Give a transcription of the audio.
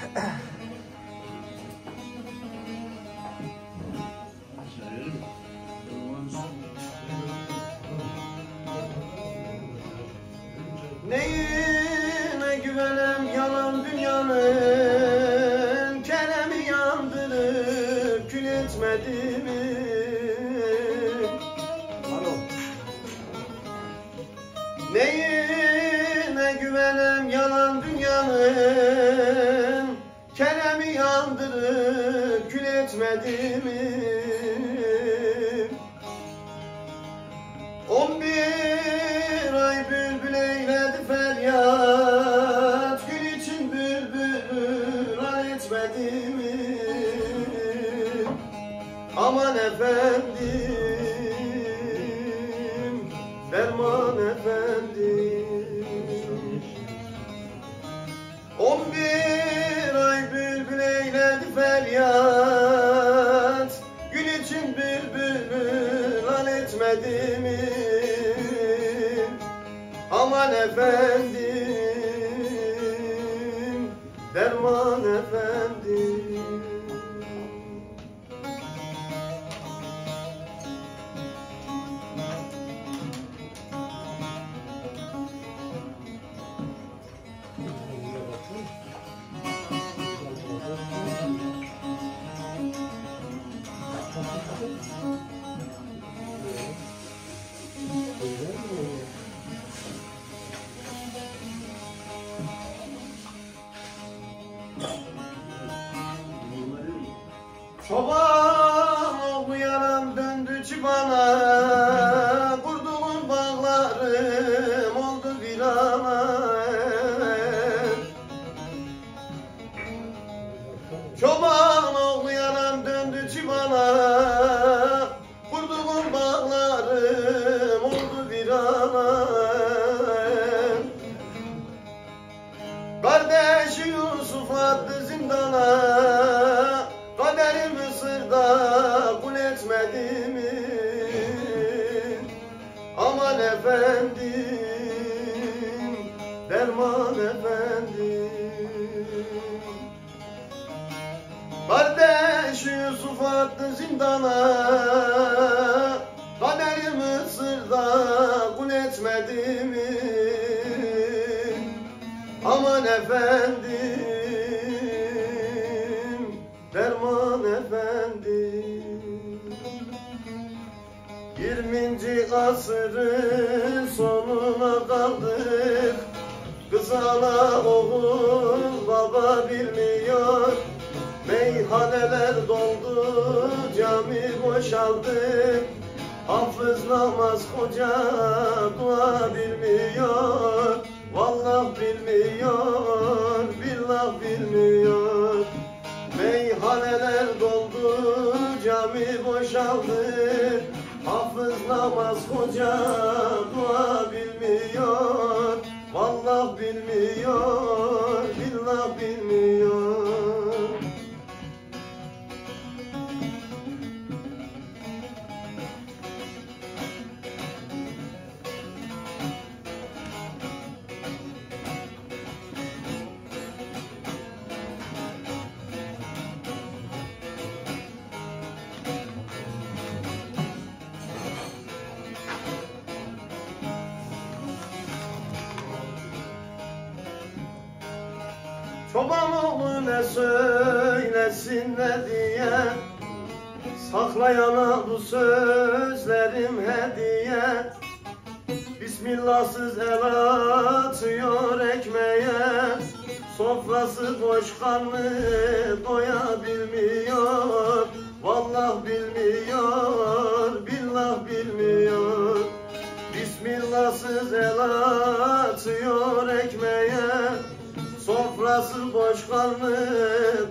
Neyine güvenem yalan dünyanın, keremi yandırıp kül etmedi mi? Neyine güvenem yalan dünyanın, keremi yandırıp kül etmedi mi? 11 ay bülbül eyledi feryat, gül için bülbül ran etmedi mi? Aman efendim, derman efendim. 11 ay bülbül eyledi feryat, gül için bülbül ran etmedi mi? Aman efendim, derman efendim. Çoban oğlu yaram döndü çibana, kurduğum bağlarım oldu virana. Çoban oğlu yaram döndü çibana, kurduğum bağlarım oldu virana. Kardeşi Yusuf attı zindana, kaderim Mısır'da kul etmedi mi? Aman efendim, derman efendim. Kardeşi Yusuf attı zindana, kaderim Mısır'da kul etmedi mi? Aman efendim, derman efendim. 20. asrın sonuna kaldık, kız ana oğul baba bilmiyor. Meyhaneler doldu, cami boşaldı, hafız namaz hoca dua bilmiyor. Vallah bilmiyor, billah bilmiyor. Meyhaneler doldu, cami boşaldı, hafız namaz hoca dua bilmiyor. Vallah bilmiyor, billah bilmiyor. Çoban oğlu ne söylesin ne diye, saklayana bu sözlerim hediye. Bismillahsız el atıyor ekmeğe, sofrası boş karnı doyabilmiyor. Vallah bilmiyor, billah bilmiyor. Bismillahsız el atıyor ekmeğe, sofrası boş karnı